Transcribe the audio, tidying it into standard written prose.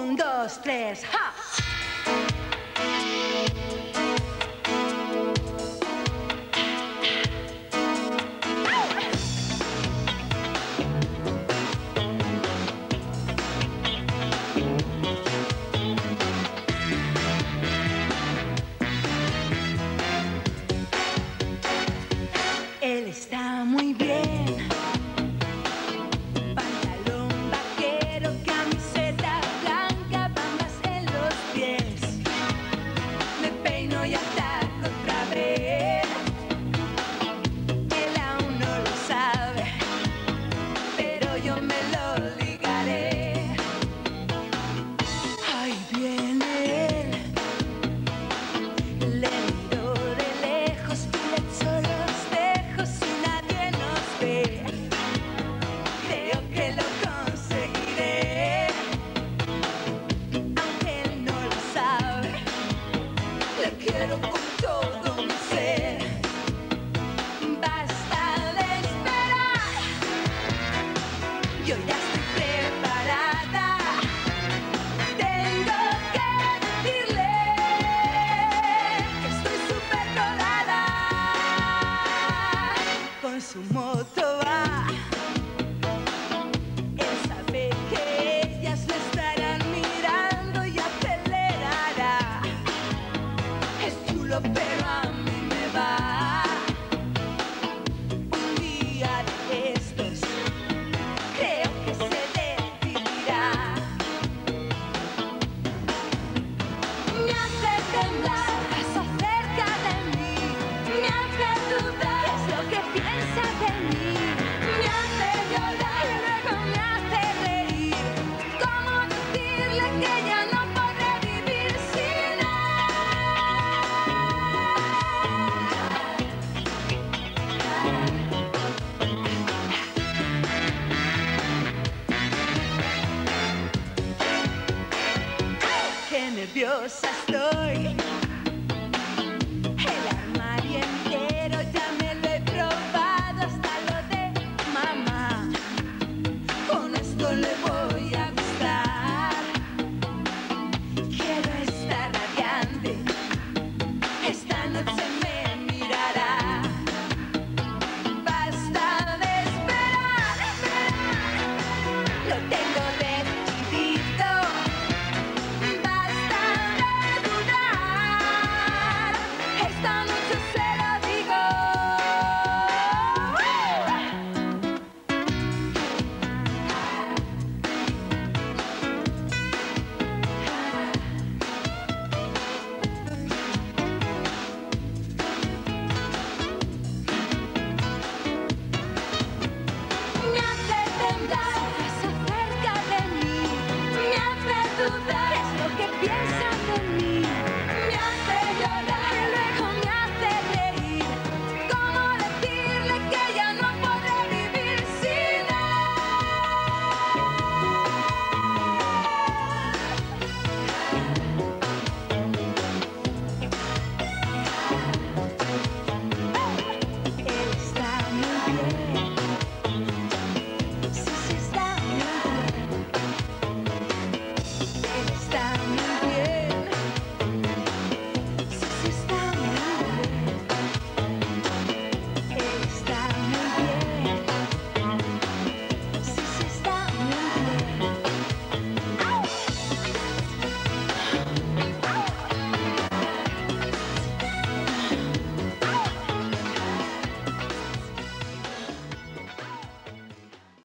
Un, dos, tres, ¡ja! Él está muy bien. Pantalón vaquero, camiseta blanca, bambas en los pies. Me peino y ataco otra vez. Él aún no lo sabe, pero yo me lo ligaré. Ahí viene él. Le miro de lejos y le echo los dejo si nadie nos ve. Creo que lo conseguiré, aunque él no lo sabe. Le quiero con todo mi ser. Basta de esperar, yo ya estoy preparada. Tengo que decirle que estoy súper colada. Con su moto va. Él sabe que ellas le estarán mirando y acelerará. Es chulo, pero a mí me va. Un día de estos creo que se decidirá. Me hace temblar, pasa cerca de mí. Me hace dudar, ¿qué es lo que piensa de mí? Me hace llorar y luego me hace reír. ¿Cómo decirle que ya no podré vivir sin él? Qué nerviosa estoy.